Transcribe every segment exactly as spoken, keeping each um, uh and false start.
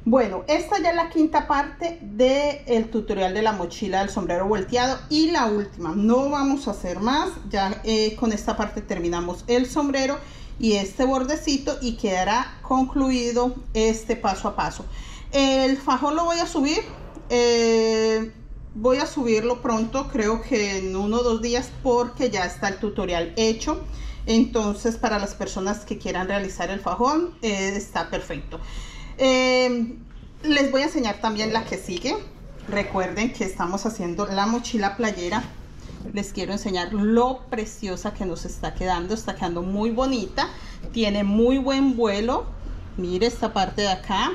Bueno, esta ya es la quinta parte del tutorial de la mochila del sombrero volteado y la última. No vamos a hacer más, ya eh, con esta parte terminamos el sombrero y este bordecito y quedará concluido este paso a paso. El fajón lo voy a subir, eh, voy a subirlo pronto, creo que en uno o dos días, porque ya está el tutorial hecho. Entonces, para las personas que quieran realizar el fajón, eh, está perfecto. Eh, les voy a enseñar también la que sigue. Recuerden que estamos haciendo la mochila playera. Les quiero enseñar lo preciosa que nos está quedando. Está quedando muy bonita, tiene muy buen vuelo. Mire esta parte de acá.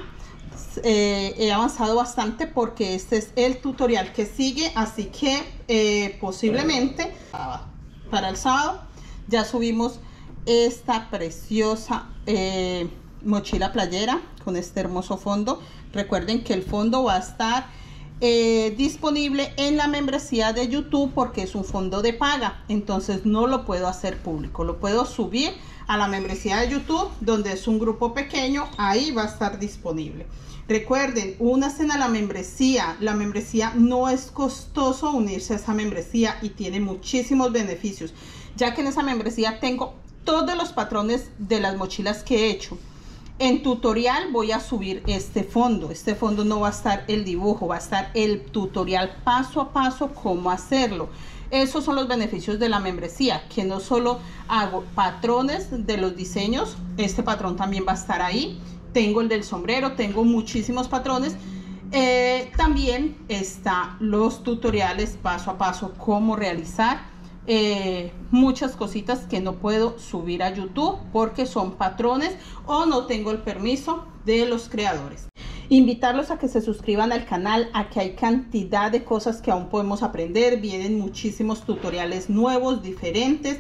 Eh, he avanzado bastante porque este es el tutorial que sigue, así que eh, posiblemente para el sábado ya subimos esta preciosa eh, mochila playera con este hermoso fondo. Recuerden que el fondo va a estar eh, disponible en la membresía de YouTube porque es un fondo de paga, entonces no lo puedo hacer público, lo puedo subir a la membresía de YouTube, donde es un grupo pequeño, ahí va a estar disponible. Recuerden, únanse a la membresía. La membresía no es costoso unirse a esa membresía y tiene muchísimos beneficios, ya que en esa membresía tengo todos los patrones de las mochilas que he hecho. En tutorial voy a subir este fondo. Este fondo no va a estar el dibujo, va a estar el tutorial paso a paso cómo hacerlo. Esos son los beneficios de la membresía, que no solo hago patrones de los diseños, este patrón también va a estar ahí. Tengo el del sombrero, tengo muchísimos patrones. Eh, también está los tutoriales paso a paso cómo realizar eh, muchas cositas que no puedo subir a YouTube porque son patrones o no tengo el permiso de los creadores. Invitarlos a que se suscriban al canal, a que hay cantidad de cosas que aún podemos aprender. Vienen muchísimos tutoriales nuevos, diferentes.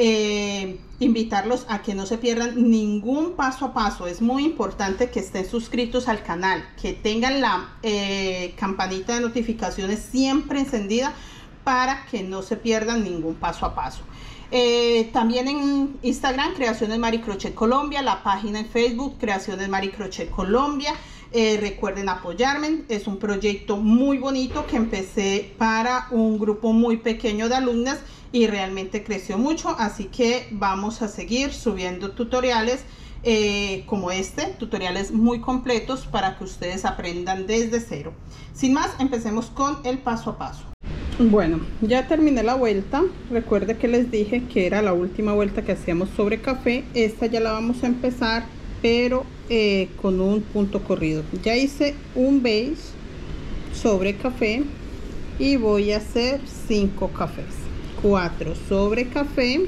Eh, invitarlos a que no se pierdan ningún paso a paso. Es muy importante que estén suscritos al canal, que tengan la eh, campanita de notificaciones siempre encendida para que no se pierdan ningún paso a paso. Eh, también en Instagram, Creaciones Mari Crochet Colombia, la página en Facebook, Creaciones Mari Crochet Colombia. Eh, recuerden apoyarme, es un proyecto muy bonito que empecé para un grupo muy pequeño de alumnas y realmente creció mucho, así que vamos a seguir subiendo tutoriales eh, como este, tutoriales muy completos para que ustedes aprendan desde cero. Sin más, empecemos con el paso a paso. Bueno, ya terminé la vuelta. Recuerde que les dije que era la última vuelta que hacíamos sobre café. Esta ya la vamos a empezar, pero eh, con un punto corrido. Ya hice un base sobre café y voy a hacer cinco cafés. Cuatro sobre café,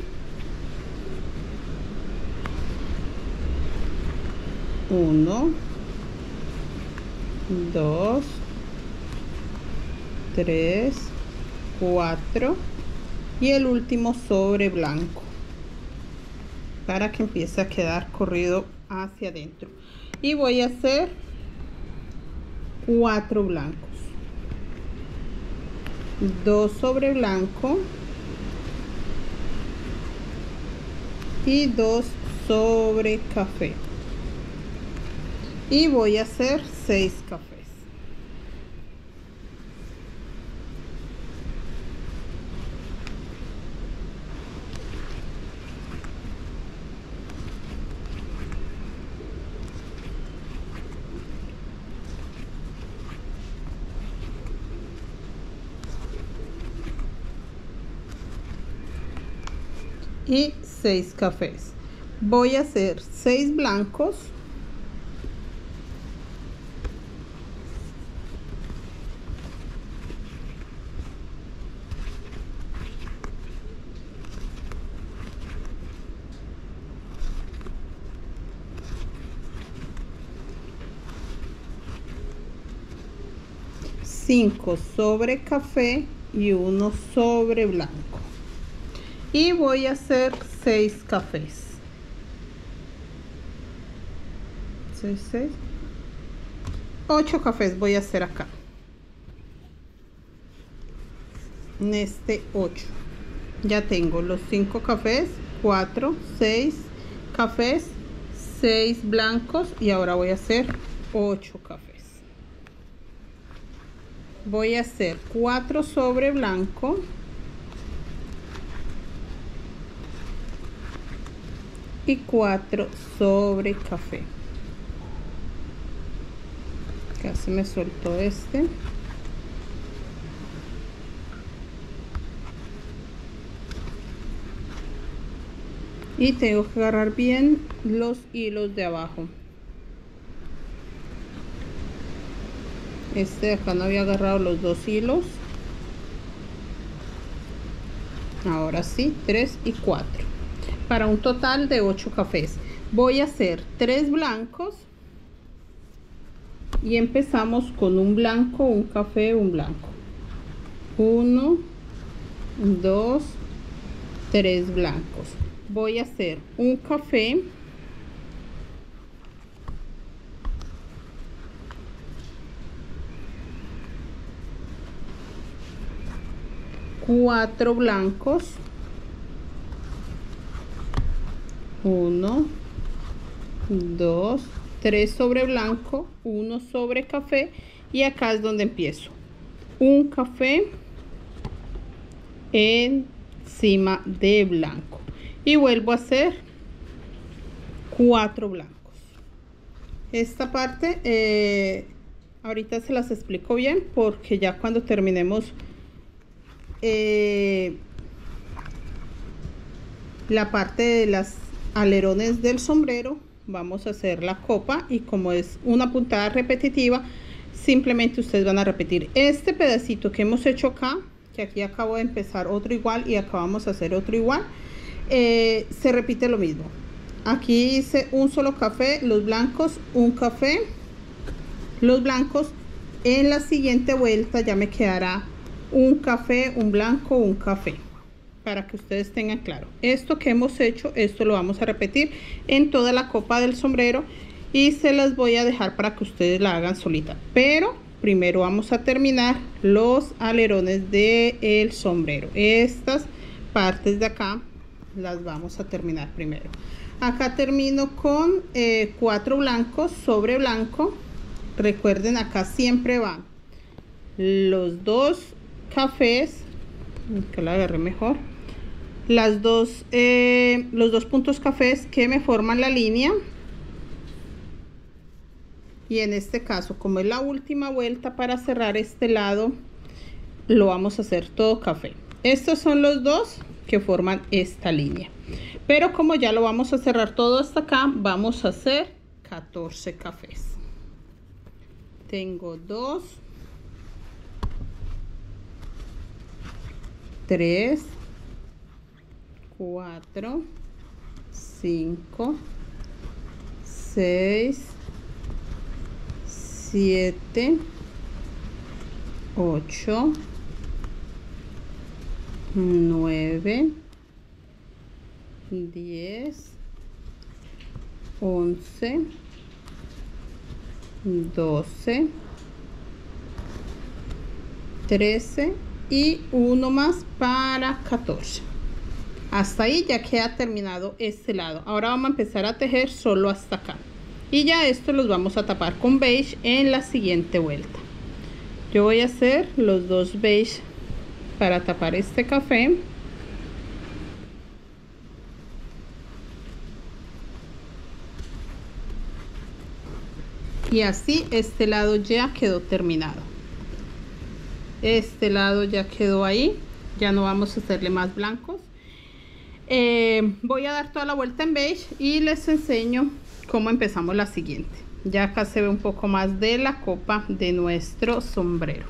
uno, dos, tres, cuatro y el último sobre blanco para que empiece a quedar corrido hacia adentro. Y voy a hacer cuatro blancos, dos sobre blanco y dos sobre café, y voy a hacer seis cafés. Y seis cafés. Voy a hacer seis blancos, cinco sobre café y uno sobre blanco. Y voy a hacer seis cafés. seis, seis. ocho cafés voy a hacer acá. En este ocho. Ya tengo los cinco cafés, cuatro, seis cafés, seis blancos y ahora voy a hacer ocho cafés. voy a hacer cuatro sobre blanco y cuatro sobre café. Casi me soltó este. Y tengo que agarrar bien los hilos de abajo. Este de acá no había agarrado los dos hilos. Ahora sí, tres y cuatro. Para un total de ocho cafés. Voy a hacer tres blancos. Y empezamos con un blanco, un café, un blanco. Uno, dos, tres blancos. Voy a hacer un café. Cuatro blancos. Uno, dos, tres sobre blanco, uno sobre café, y acá es donde empiezo. Un café encima de blanco y vuelvo a hacer cuatro blancos. Esta parte eh, ahorita se las explico bien, porque ya cuando terminemos eh, la parte de las alerones del sombrero, vamos a hacer la copa, y como es una puntada repetitiva, simplemente ustedes van a repetir este pedacito que hemos hecho acá, que aquí acabo de empezar otro igual y acabamos de hacer otro igual. Eh, se repite lo mismo. Aquí hice un solo café, los blancos, un café, los blancos. En la siguiente vuelta ya me quedará un café, un blanco, un café, para que ustedes tengan claro. Esto que hemos hecho, esto lo vamos a repetir en toda la copa del sombrero, y se las voy a dejar para que ustedes la hagan solita. Pero primero vamos a terminar los alerones del sombrero. Estas partes de acá las vamos a terminar primero. Acá termino con eh, cuatro blancos sobre blanco. Recuerden, acá siempre van los dos cafés, que la agarré mejor, las dos eh, los dos puntos cafés que me forman la línea, y en este caso, como es la última vuelta para cerrar este lado, lo vamos a hacer todo café. Estos son los dos que forman esta línea, pero como ya lo vamos a cerrar todo hasta acá, vamos a hacer catorce cafés. Tengo dos, tres, cuatro, cinco, seis, siete, ocho, nueve, diez, once, doce, trece y uno más para catorce. Hasta ahí ya queda terminado este lado. Ahora vamos a empezar a tejer solo hasta acá, y ya esto los vamos a tapar con beige en la siguiente vuelta. Yo voy a hacer los dos beige para tapar este café. Y así este lado ya quedó terminado. Este lado ya quedó ahí. Ya no vamos a hacerle más blancos. Eh, voy a dar toda la vuelta en beige y les enseño cómo empezamos la siguiente. Ya acá se ve un poco más de la copa de nuestro sombrero.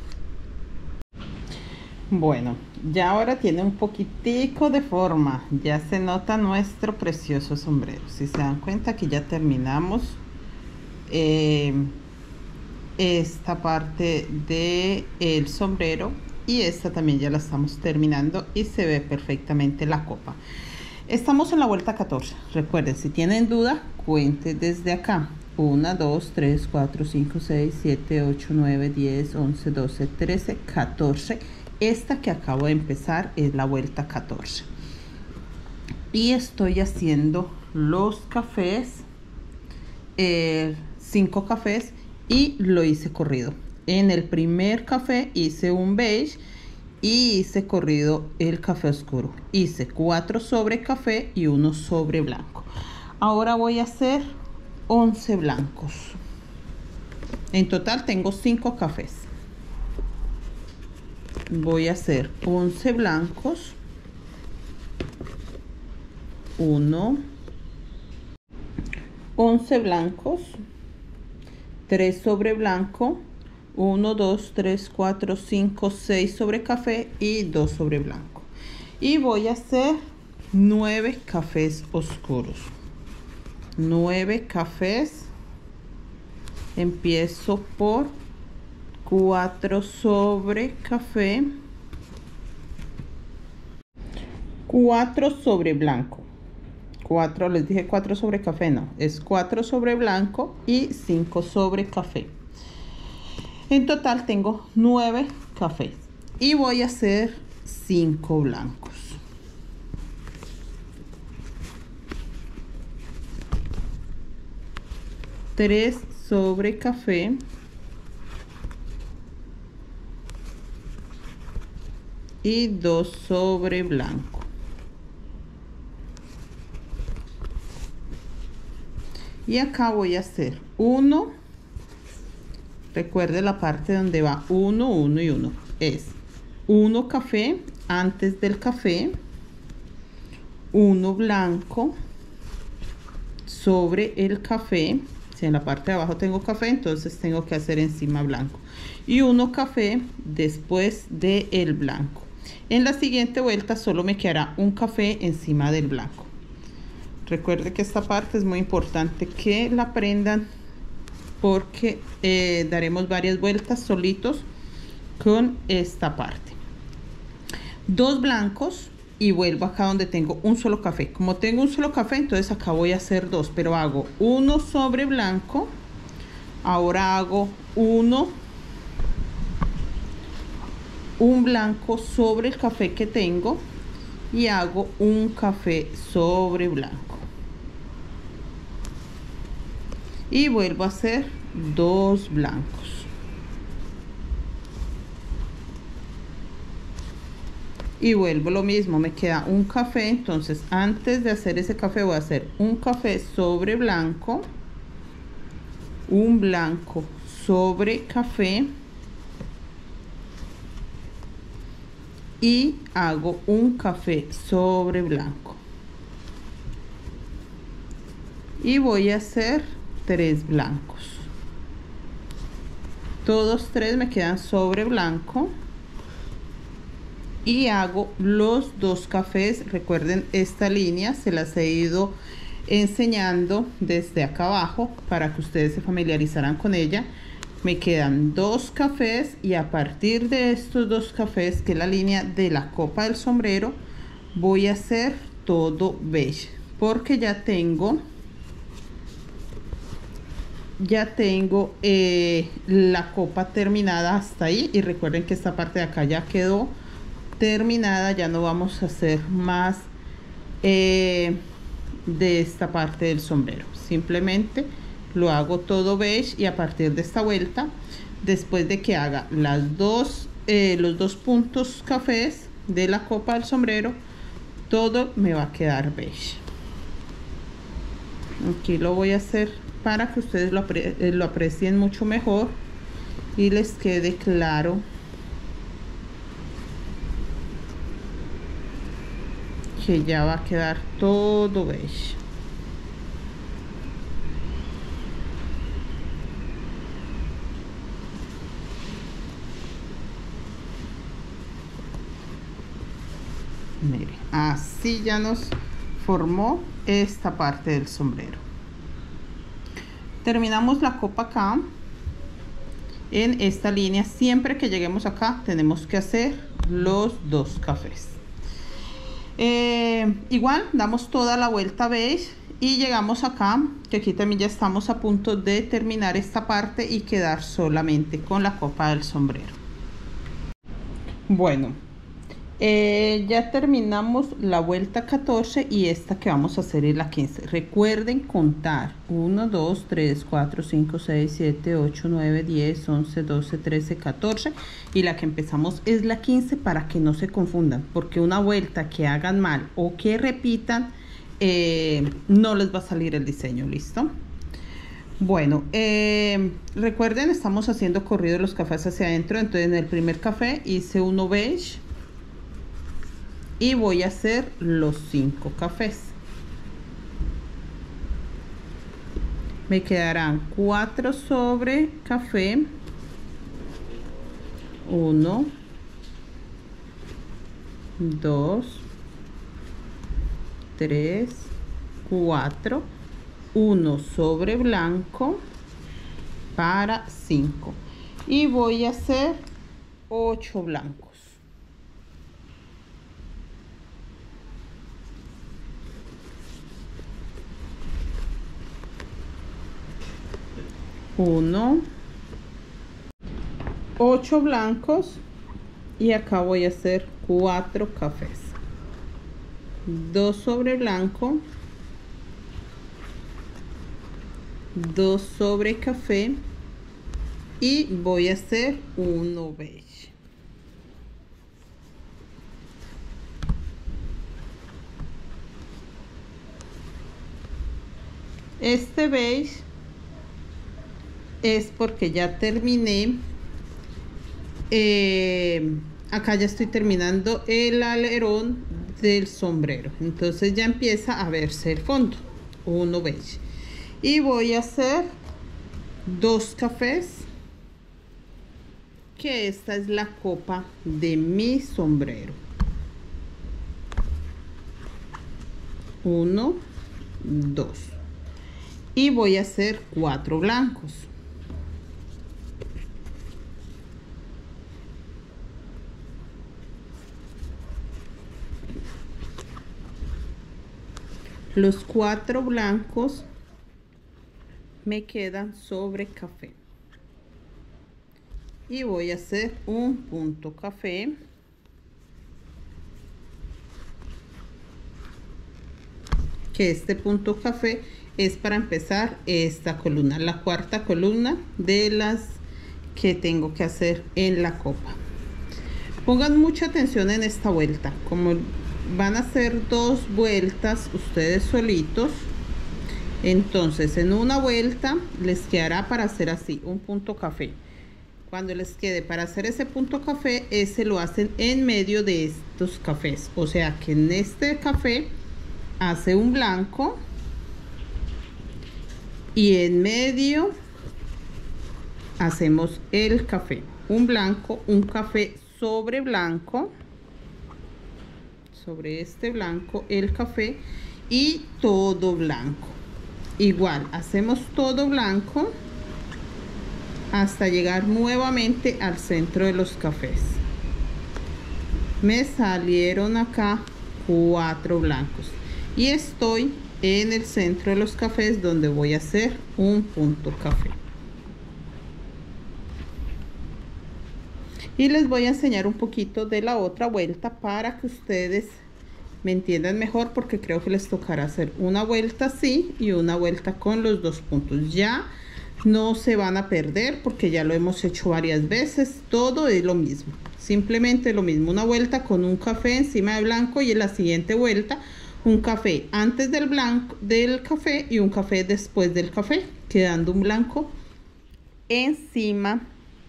Bueno, ya ahora tiene un poquitico de forma. Ya se nota nuestro precioso sombrero. Si se dan cuenta que ya terminamos eh, esta parte del sombrero, y esta también ya la estamos terminando, y se ve perfectamente la copa. Estamos en la vuelta catorce. Recuerden, si tienen duda, cuente desde acá. uno, dos, tres, cuatro, cinco, seis, siete, ocho, nueve, diez, once, doce, trece, catorce. Esta que acabo de empezar es la vuelta catorce. Y estoy haciendo los cafés, eh, cinco cafés, y lo hice corrido. En el primer café hice un beige y hice corrido el café oscuro. Hice cuatro sobre café y uno sobre blanco. Ahora voy a hacer once blancos. En total tengo cinco cafés. Voy a hacer once blancos. uno, once blancos, tres sobre blanco, uno, dos, tres, cuatro, cinco, seis sobre café y dos sobre blanco. Y voy a hacer nueve cafés oscuros. nueve cafés. Empiezo por cuatro sobre café, cuatro sobre blanco. cuatro, les dije cuatro sobre café, no, es cuatro sobre blanco y cinco sobre café. En total tengo nueve cafés y voy a hacer cinco blancos. tres sobre café, y dos sobre blanco. Y acá voy a hacer uno. Recuerde la parte donde va uno, uno y uno. Es uno café antes del café, uno blanco sobre el café. Si en la parte de abajo tengo café, entonces tengo que hacer encima blanco. Y uno café después del blanco. En la siguiente vuelta solo me quedará un café encima del blanco. Recuerde que esta parte es muy importante que la aprendan porque eh, daremos varias vueltas solitos con esta parte. Dos blancos y vuelvo acá donde tengo un solo café. Como tengo un solo café, entonces acá voy a hacer dos, pero hago uno sobre blanco. Ahora hago uno, un blanco sobre el café que tengo y hago un café sobre blanco. Y vuelvo a hacer dos blancos. Y vuelvo lo mismo, me queda un café, entonces antes de hacer ese café voy a hacer un café sobre blanco, un blanco sobre café y hago un café sobre blanco. Y voy a hacer tres blancos. Todos tres me quedan sobre blanco. Y hago los dos cafés. Recuerden, esta línea se las he ido enseñando desde acá abajo para que ustedes se familiarizaran con ella. Me quedan dos cafés y a partir de estos dos cafés, que es la línea de la copa del sombrero, voy a hacer todo beige porque ya tengo ya tengo eh, la copa terminada hasta ahí. Y recuerden que esta parte de acá ya quedó terminada, ya no vamos a hacer más eh, de esta parte del sombrero, simplemente lo hago todo beige. Y a partir de esta vuelta, después de que haga las dos eh, los dos puntos cafés de la copa del sombrero, todo me va a quedar beige. Aquí lo voy a hacer para que ustedes lo, apre lo aprecien mucho mejor y les quede claro que ya va a quedar todo beige. Mire, así ya nos formó esta parte del sombrero. Terminamos la copa acá en esta línea. Siempre que lleguemos acá tenemos que hacer los dos cafés. Eh, igual damos toda la vuelta beige y llegamos acá, que aquí también ya estamos a punto de terminar esta parte y quedar solamente con la copa del sombrero. Bueno, Eh, ya terminamos la vuelta catorce y esta que vamos a hacer es la quince. Recuerden contar uno, dos, tres, cuatro, cinco, seis, siete, ocho, nueve, diez, once, doce, trece, catorce y la que empezamos es la quince para que no se confundan, porque una vuelta que hagan mal o que repitan eh, no les va a salir el diseño. ¿Listo? Bueno, eh, recuerden, estamos haciendo corrido los cafés hacia adentro. Entonces en el primer café hice uno beige y voy a hacer los cinco cafés. Me quedarán cuatro sobre café, uno, dos, tres, cuatro, uno sobre blanco para cinco y voy a hacer ocho blancos. Uno, ocho blancos y acá voy a hacer cuatro cafés, dos sobre blanco, dos sobre café y voy a hacer uno beige. Este beige es porque ya terminé, eh, acá ya estoy terminando el alerón del sombrero, entonces ya empieza a verse el fondo, uno beige, y voy a hacer dos cafés, que esta es la copa de mi sombrero, uno, dos, y voy a hacer cuatro blancos. Los cuatro blancos me quedan sobre café y voy a hacer un punto café, que este punto café es para empezar esta columna, la cuarta columna de las que tengo que hacer en la copa. Pongan mucha atención en esta vuelta, como van a hacer dos vueltas ustedes solitos, entonces en una vuelta les quedará para hacer así un punto café. Cuando les quede para hacer ese punto café, ese lo hacen en medio de estos cafés, o sea que en este café hace un blanco y en medio hacemos el café, un blanco, un café sobre blanco, sobre este blanco el café y todo blanco. Igual hacemos todo blanco hasta llegar nuevamente al centro de los cafés. Me salieron acá cuatro blancos y estoy en el centro de los cafés donde voy a hacer un punto café. Y les voy a enseñar un poquito de la otra vuelta para que ustedes me entiendan mejor, porque creo que les tocará hacer una vuelta así y una vuelta con los dos puntos. Ya no se van a perder porque ya lo hemos hecho varias veces. Todo es lo mismo, simplemente lo mismo. Una vuelta con un café encima de blanco y en la siguiente vuelta un café antes del blanco del café y un café después del café, quedando un blanco encima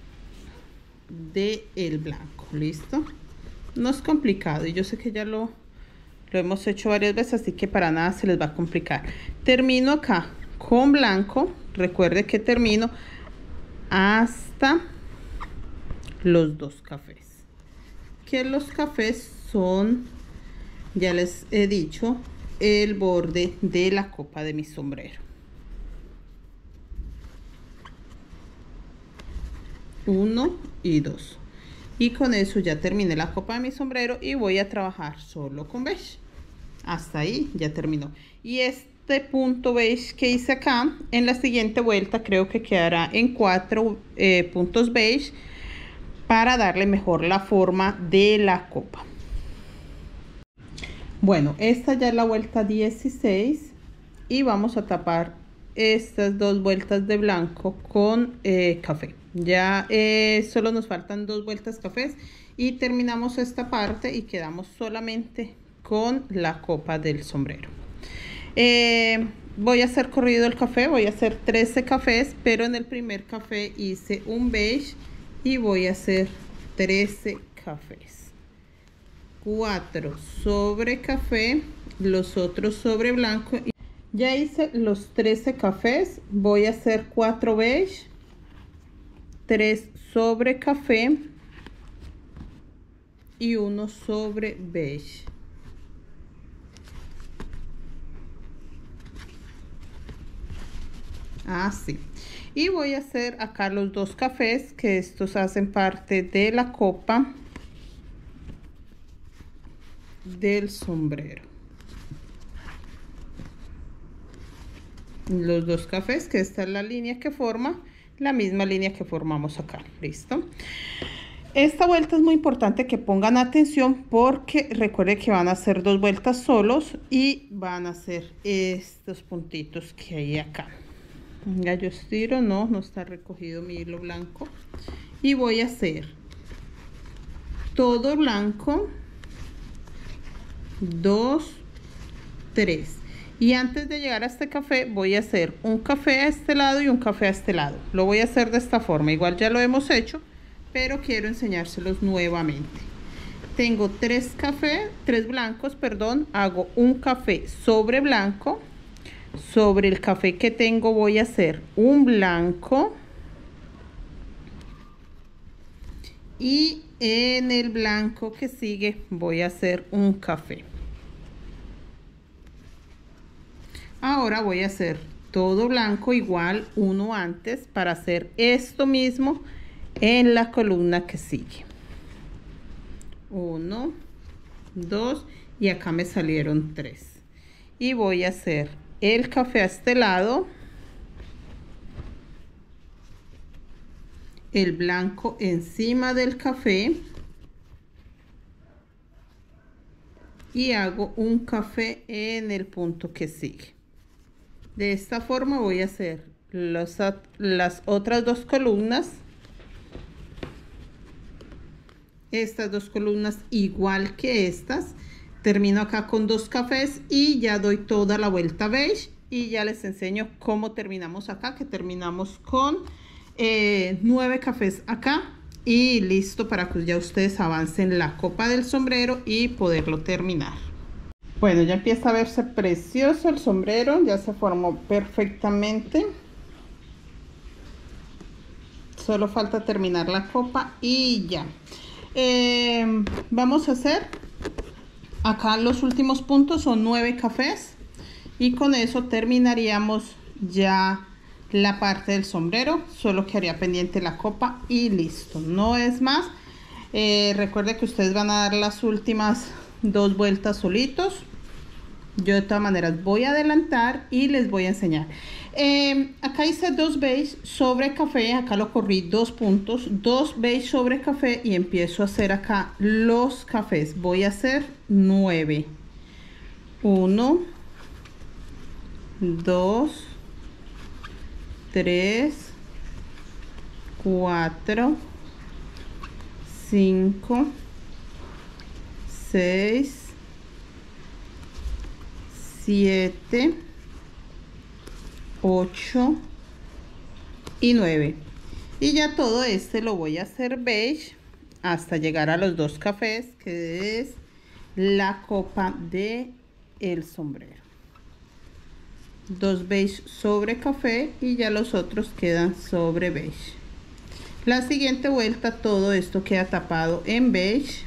de el blanco. Listo, no es complicado y yo sé que ya lo, lo hemos hecho varias veces, así que para nada se les va a complicar. Termino acá con blanco, recuerde que termino hasta los dos cafés, que los cafés son, ya les he dicho, el borde de la copa de mi sombrero. Uno y dos. Y con eso ya terminé la copa de mi sombrero y voy a trabajar solo con beige. Hasta ahí ya terminó. Y este punto beige que hice acá, en la siguiente vuelta creo que quedará en cuatro eh, puntos beige para darle mejor la forma de la copa. Bueno, esta ya es la vuelta dieciséis y vamos a tapar estas dos vueltas de blanco con eh, café. Ya eh, solo nos faltan dos vueltas cafés y terminamos esta parte y quedamos solamente con la copa del sombrero. Eh, voy a hacer corrido el café, voy a hacer trece cafés, pero en el primer café hice un beige y voy a hacer trece cafés. cuatro sobre café, los otros sobre blanco. Ya hice los trece cafés, voy a hacer cuatro beige, tres sobre café y uno sobre beige. Así. Y voy a hacer acá los dos cafés, que estos hacen parte de la copa del sombrero. Los dos cafés, que esta es la línea que forma, la misma línea que formamos acá. Listo. Esta vuelta es muy importante que pongan atención porque recuerden que van a hacer dos vueltas solos y van a hacer estos puntitos que hay acá. Ya yo estiro, no, no está recogido mi hilo blanco. Y voy a hacer todo blanco, dos, tres. Y antes de llegar a este café voy a hacer un café a este lado y un café a este lado. Lo voy a hacer de esta forma, igual ya lo hemos hecho, pero quiero enseñárselos nuevamente. Tengo tres cafés, tres blancos, perdón, hago un café sobre blanco. Sobre el café que tengo voy a hacer un blanco. Y en el blanco que sigue voy a hacer un café. Ahora voy a hacer todo blanco igual, uno antes, para hacer esto mismo en la columna que sigue. Uno, dos y acá me salieron tres. Y voy a hacer el café a este lado, el blanco encima del café y hago un café en el punto que sigue. De esta forma voy a hacer los, las otras dos columnas, estas dos columnas igual que estas. Termino acá con dos cafés y ya doy toda la vuelta beige y ya les enseño cómo terminamos acá, que terminamos con eh, nueve cafés acá y listo para que ya ustedes avancen la copa del sombrero y poderlo terminar. Bueno, ya empieza a verse precioso el sombrero, ya se formó perfectamente. Solo falta terminar la copa y ya. Eh, vamos a hacer acá los últimos puntos, son nueve cafés y con eso terminaríamos ya la parte del sombrero. Solo quedaría pendiente la copa y listo, no es más. Eh, recuerde que ustedes van a dar las últimas dos vueltas solitos. Yo de todas maneras voy a adelantar y les voy a enseñar. Eh, acá hice dos beige sobre café, acá lo corrí dos puntos, dos beige sobre café y empiezo a hacer acá los cafés. Voy a hacer nueve. Uno, dos, tres, cuatro, cinco, seis, siete, ocho y nueve. Y ya todo este lo voy a hacer beige hasta llegar a los dos cafés, que es la copa de el sombrero. Dos beige sobre café y ya los otros quedan sobre beige. La siguiente vuelta todo esto queda tapado en beige.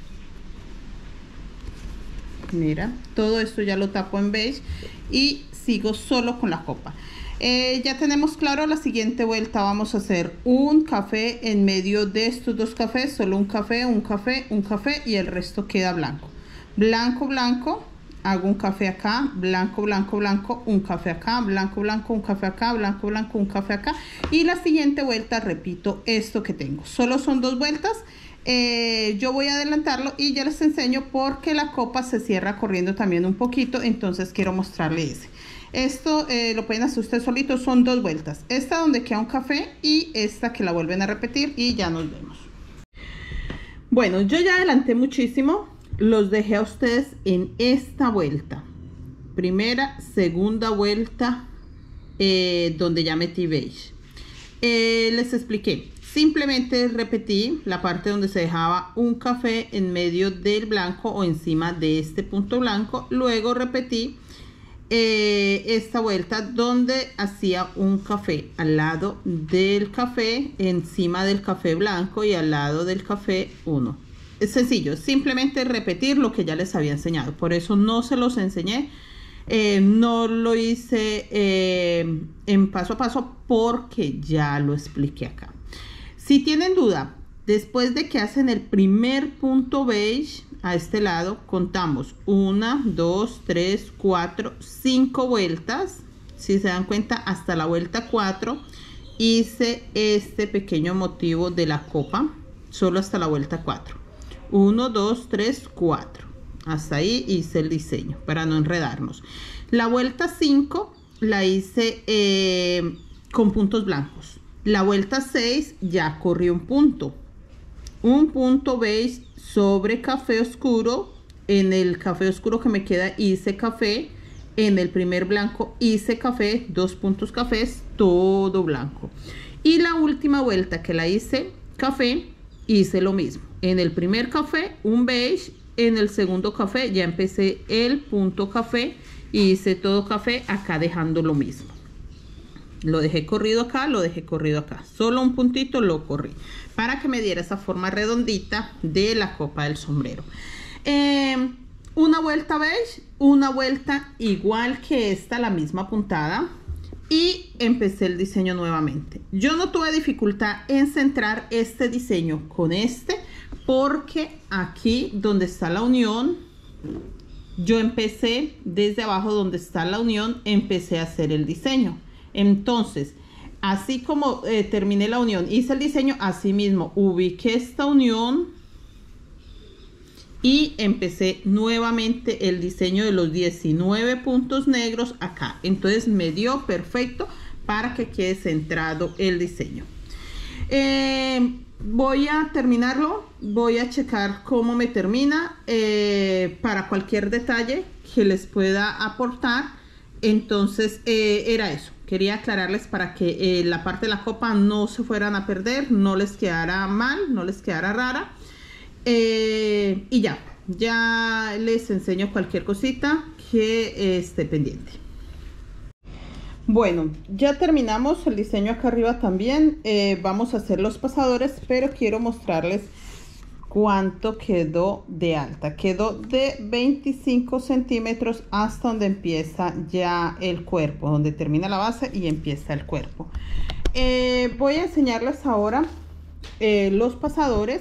Mira, todo esto ya lo tapo en beige y sigo solo con la copa. Eh, ya tenemos claro, la siguiente vuelta vamos a hacer un café en medio de estos dos cafés, solo un café, un café, un café y el resto queda blanco. Blanco, blanco, hago un café acá, blanco, blanco, blanco, un café acá, blanco, blanco, un café acá, blanco, blanco, un café acá. Y la siguiente vuelta repito esto que tengo. Solo son dos vueltas. Eh, yo voy a adelantarlo y ya les enseño porque la copa se cierra corriendo también un poquito, entonces quiero mostrarles ese. Esto eh, lo pueden hacer ustedes solitos, son dos vueltas. Esta donde queda un café y esta que la vuelven a repetir y ya nos vemos. Bueno, yo ya adelanté muchísimo, los dejé a ustedes en esta vuelta. Primera, segunda vuelta, eh, donde ya metí beige. Eh, les expliqué. Simplemente repetí la parte donde se dejaba un café en medio del blanco o encima de este punto blanco. Luego repetí eh, esta vuelta donde hacía un café al lado del café, encima del café blanco y al lado del café uno. Es sencillo, simplemente repetir lo que ya les había enseñado. Por eso no se los enseñé. Eh, no lo hice eh, en paso a paso porque ya lo expliqué acá. Si tienen duda, después de que hacen el primer punto beige a este lado, contamos una, dos, tres, cuatro, cinco vueltas. Si se dan cuenta, hasta la vuelta cuatro hice este pequeño motivo de la copa, solo hasta la vuelta cuatro. uno, dos, tres, cuatro. Hasta ahí hice el diseño para no enredarnos. La vuelta cinco la hice eh, con puntos blancos. La vuelta seis ya corrí un punto. Un punto beige sobre café oscuro. En el café oscuro que me queda hice café. En el primer blanco hice café. Dos puntos cafés, todo blanco. Y la última vuelta que la hice café, hice lo mismo. En el primer café un beige. En el segundo café ya empecé el punto café y hice todo café acá dejando lo mismo. Lo dejé corrido acá, lo dejé corrido acá. Solo un puntito lo corrí para que me diera esa forma redondita de la copa del sombrero. Eh, una vuelta beige, una vuelta igual que esta, la misma puntada. Y empecé el diseño nuevamente. Yo no tuve dificultad en centrar este diseño con este, porque aquí donde está la unión, yo empecé desde abajo donde está la unión, empecé a hacer el diseño. Entonces, así como eh, terminé la unión, hice el diseño, así mismo ubiqué esta unión y empecé nuevamente el diseño de los diecinueve puntos negros acá. Entonces me dio perfecto para que quede centrado el diseño. Eh, voy a terminarlo, voy a checar cómo me termina eh, para cualquier detalle que les pueda aportar. Entonces eh, era eso. Quería aclararles para que eh, la parte de la copa no se fueran a perder, no les quedara mal, no les quedara rara. Eh, y ya, ya les enseño cualquier cosita que eh, esté pendiente. Bueno, ya terminamos el diseño acá arriba también. Eh, vamos a hacer los pasadores, pero quiero mostrarles cuánto quedó de alta. Quedó de veinticinco centímetros hasta donde empieza ya el cuerpo, donde termina la base y empieza el cuerpo. Eh, voy a enseñarles ahora eh, los pasadores.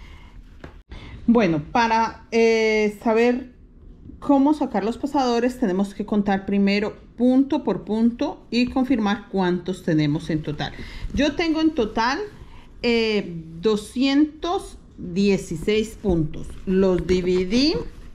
Bueno, para eh, saber cómo sacar los pasadores tenemos que contar primero punto por punto y confirmar cuántos tenemos en total. Yo tengo en total eh, doscientos dieciséis puntos. Los dividí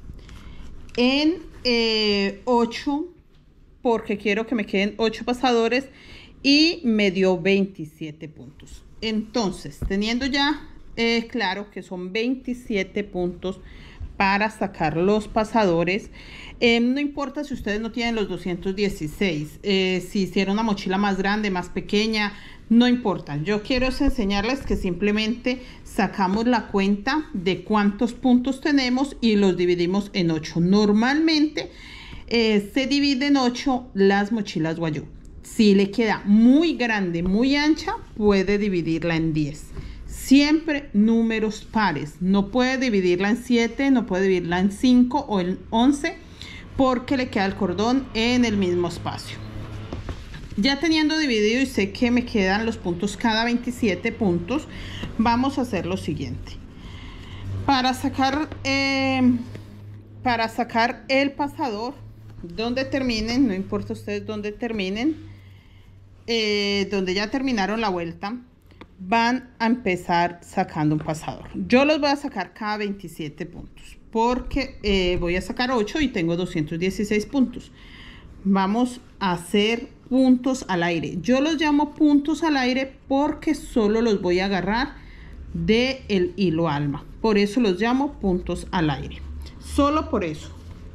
en eh, ocho porque quiero que me queden ocho pasadores y me dio veintisiete puntos. Entonces, teniendo ya eh, claro que son veintisiete puntos para sacar los pasadores, eh, no importa si ustedes no tienen los doscientos dieciséis, eh, si hicieron una mochila más grande, más pequeña, no importa. Yo quiero enseñarles que simplemente sacamos la cuenta de cuántos puntos tenemos y los dividimos en ocho. Normalmente eh, se divide en ocho las mochilas Wayuu. Si le queda muy grande, muy ancha, puede dividirla en diez. Siempre números pares. No puede dividirla en siete, no puede dividirla en cinco o en once porque le queda el cordón en el mismo espacio. Ya teniendo dividido y sé que me quedan los puntos cada veintisiete puntos, vamos a hacer lo siguiente. Para sacar, eh, para sacar el pasador, donde terminen, no importa ustedes dónde terminen, eh, donde ya terminaron la vuelta, van a empezar sacando un pasador. Yo los voy a sacar cada veintisiete puntos porque eh, voy a sacar ocho y tengo doscientos dieciséis puntos. Vamos a hacer puntos al aire. Yo los llamo puntos al aire porque solo los voy a agarrar del hilo alma. Por eso los llamo puntos al aire. Solo por eso.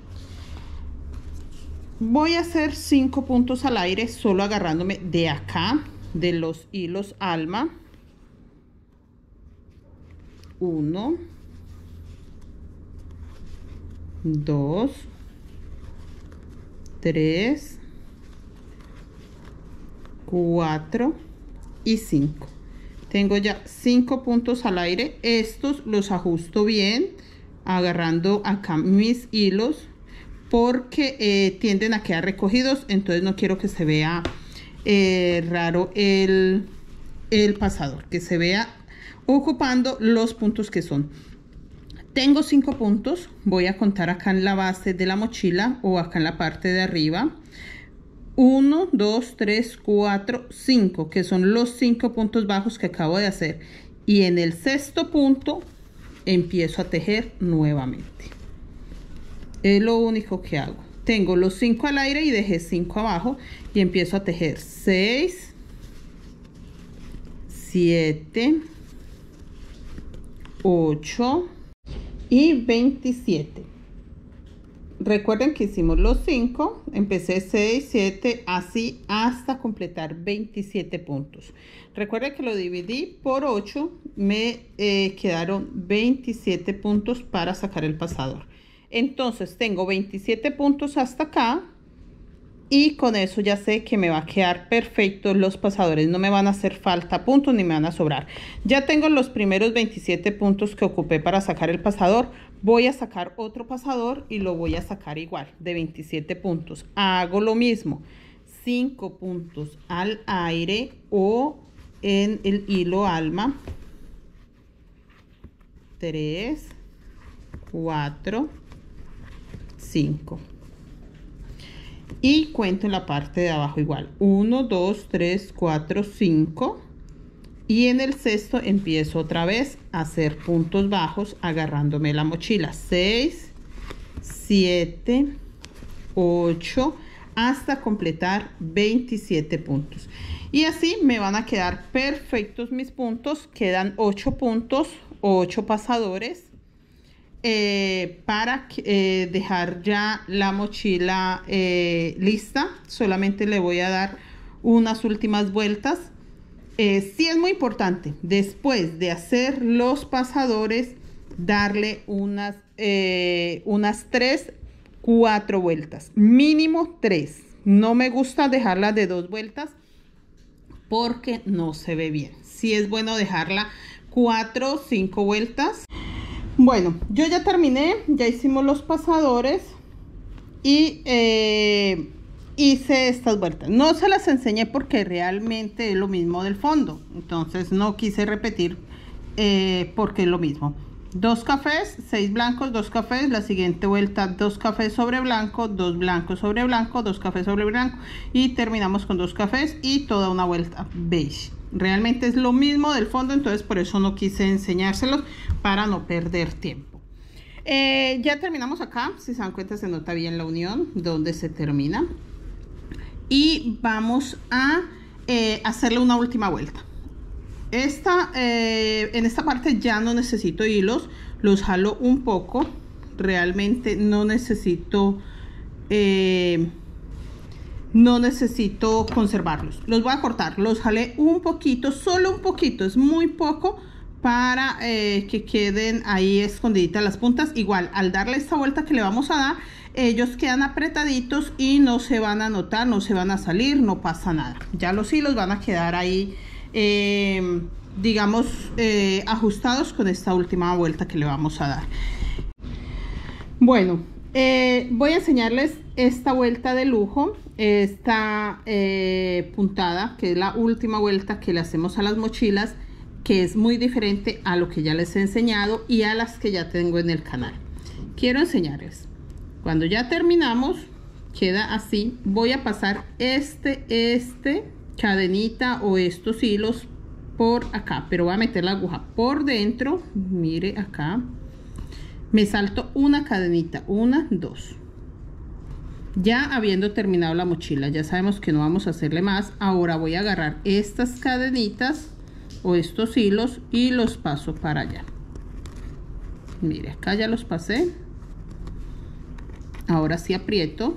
Voy a hacer cinco puntos al aire solo agarrándome de acá, de los hilos alma. Uno, dos, tres, cuatro y cinco. Tengo ya cinco puntos al aire. Estos los ajusto bien agarrando acá mis hilos porque eh, tienden a quedar recogidos, entonces no quiero que se vea eh, raro el, el pasador, que se vea ocupando los puntos que son. Tengo cinco puntos, voy a contar acá en la base de la mochila o acá en la parte de arriba. uno, dos, tres, cuatro, cinco, que son los cinco puntos bajos que acabo de hacer. Y en el sexto punto empiezo a tejer nuevamente. Es lo único que hago. Tengo los cinco al aire y dejé cinco abajo y empiezo a tejer seis, siete, ocho y veintisiete. Recuerden que hicimos los cinco, empecé seis, siete, así hasta completar veintisiete puntos. Recuerden que lo dividí por ocho, me eh, quedaron veintisiete puntos para sacar el pasador. Entonces tengo veintisiete puntos hasta acá y con eso ya sé que me va a quedar perfecto los pasadores. No me van a hacer falta puntos ni me van a sobrar. Ya tengo los primeros veintisiete puntos que ocupé para sacar el pasador. Voy a sacar otro pasador y lo voy a sacar igual de veintisiete puntos. Hago lo mismo, cinco puntos al aire o en el hilo alma. tres, cuatro, cinco. Y cuento en la parte de abajo igual. uno, dos, tres, cuatro, cinco. Y en el sexto empiezo otra vez a hacer puntos bajos agarrándome la mochila. seis, siete, ocho, hasta completar veintisiete puntos. Y así me van a quedar perfectos mis puntos. Quedan ocho puntos, ocho pasadores. Eh, para eh, dejar ya la mochila eh, lista. Solamente le voy a dar unas últimas vueltas. Eh, sí es muy importante después de hacer los pasadores darle unas eh, unas tres, cuatro vueltas, mínimo tres. No me gusta dejarla de dos vueltas porque no se ve bien. Sí es bueno dejarla cuatro, cinco vueltas. Bueno, yo ya terminé, ya hicimos los pasadores y eh, hice estas vueltas. No se las enseñé porque realmente es lo mismo del fondo, entonces no quise repetir eh, porque es lo mismo. Dos cafés, seis blancos, dos cafés, la siguiente vuelta dos cafés sobre blanco, dos blancos sobre blanco, dos cafés sobre blanco y terminamos con dos cafés y toda una vuelta beige. Realmente es lo mismo del fondo, entonces por eso no quise enseñárselos para no perder tiempo. Eh, ya terminamos acá, si se dan cuenta se nota bien la unión donde se termina. Y vamos a eh, hacerle una última vuelta. Esta, eh, en esta parte ya no necesito hilos, los jalo un poco. Realmente no necesito... Eh, no necesito conservarlos, los voy a cortar, los jalé un poquito, solo un poquito, es muy poco para eh, que queden ahí escondiditas las puntas. Igual al darle esta vuelta que le vamos a dar, ellos quedan apretaditos y no se van a notar, no se van a salir, no pasa nada. Ya los hilos van a quedar ahí eh, digamos eh, ajustados con esta última vuelta que le vamos a dar. Bueno, eh, voy a enseñarles esta vuelta de lujo, esta eh, puntada, que es la última vuelta que le hacemos a las mochilas, que es muy diferente a lo que ya les he enseñado y a las que ya tengo en el canal. Quiero enseñarles, cuando ya terminamos, queda así. Voy a pasar este, este cadenita o estos hilos por acá, pero voy a meter la aguja por dentro. Mire acá, me salto una cadenita, una, dos, ya habiendo terminado la mochila. Ya sabemos que no vamos a hacerle más. Ahora voy a agarrar estas cadenitas o estos hilos y los paso para allá. Mire, acá ya los pasé. Ahora sí aprieto.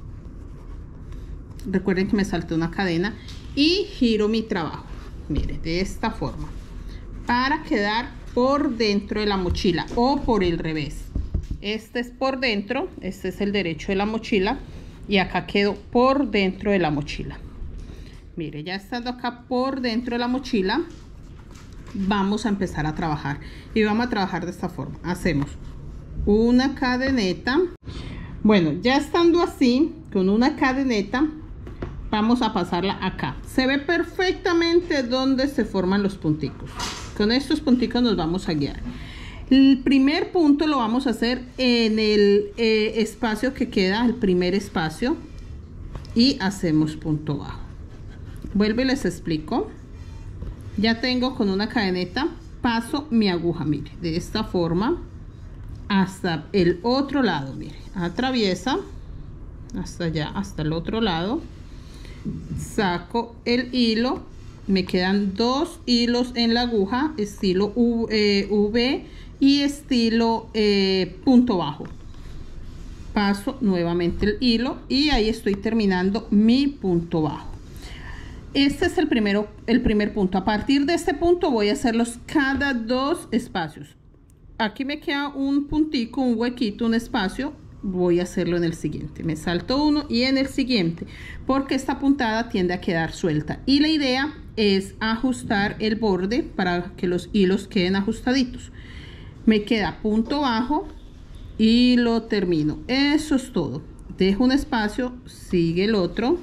Recuerden que me salté una cadena y giro mi trabajo, mire, de esta forma, para quedar por dentro de la mochila o por el revés. Este es por dentro, este es el derecho de la mochila y acá quedo por dentro de la mochila. Mire, ya estando acá por dentro de la mochila, vamos a empezar a trabajar y vamos a trabajar de esta forma. Hacemos una cadeneta. Bueno, ya estando así con una cadeneta, vamos a pasarla acá. Se ve perfectamente dónde se forman los punticos. Con estos punticos nos vamos a guiar. El primer punto lo vamos a hacer en el eh, espacio que queda, el primer espacio, y hacemos punto bajo. Vuelvo y les explico. Ya tengo con una cadeneta, paso mi aguja, mire, de esta forma hasta el otro lado, mire, atraviesa hasta allá, hasta el otro lado. Saco el hilo, me quedan dos hilos en la aguja, estilo V, eh, V y estilo eh, punto bajo. Paso nuevamente el hilo y ahí estoy terminando mi punto bajo. Este es el primero, el primer punto. A partir de este punto voy a hacerlos cada dos espacios. Aquí me queda un puntico, un huequito, un espacio. Voy a hacerlo en el siguiente. Me salto uno y en el siguiente, porque esta puntada tiende a quedar suelta y la idea es ajustar el borde para que los hilos queden ajustaditos. Me queda punto bajo y lo termino. Eso es todo. Dejo un espacio, sigue el otro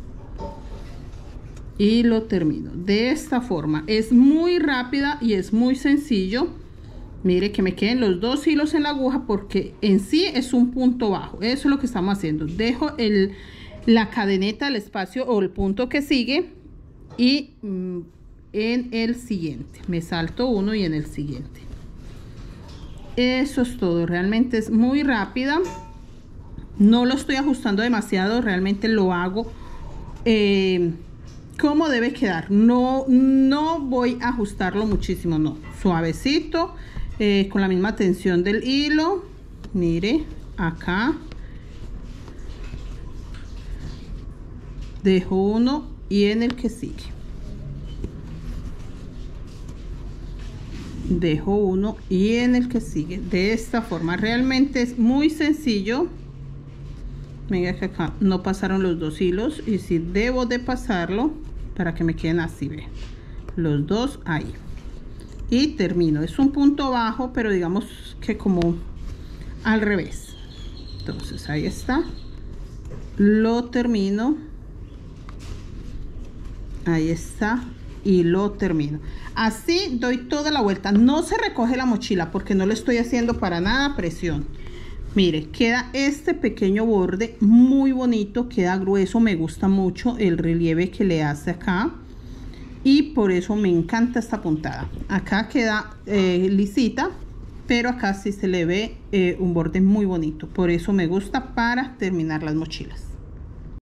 y lo termino de esta forma. Es muy rápida y es muy sencillo. Mire que me queden los dos hilos en la aguja porque en sí es un punto bajo. Eso es lo que estamos haciendo. Dejo el, la cadeneta, el espacio o el punto que sigue y mm, en el siguiente. Me salto uno y en el siguiente. Eso es todo. Realmente es muy rápida. No lo estoy ajustando demasiado. Realmente lo hago eh, como debe quedar. No, no voy a ajustarlo muchísimo. No. Suavecito. Eh, con la misma tensión del hilo, mire acá dejo uno y en el que sigue dejo uno y en el que sigue de esta forma. Realmente es muy sencillo. Venga que acá no pasaron los dos hilos y si debo de pasarlo para que me queden así, ve, los dos ahí. Y termino. Es un punto bajo, pero digamos que como al revés. Entonces ahí está. Lo termino. Ahí está. Y lo termino. Así doy toda la vuelta. No se recoge la mochila porque no le estoy haciendo para nada presión. Mire, queda este pequeño borde muy bonito. Queda grueso. Me gusta mucho el relieve que le hace acá. Y por eso me encanta esta puntada. Acá queda eh, lisita, pero acá sí se le ve eh, un borde muy bonito. Por eso me gusta para terminar las mochilas.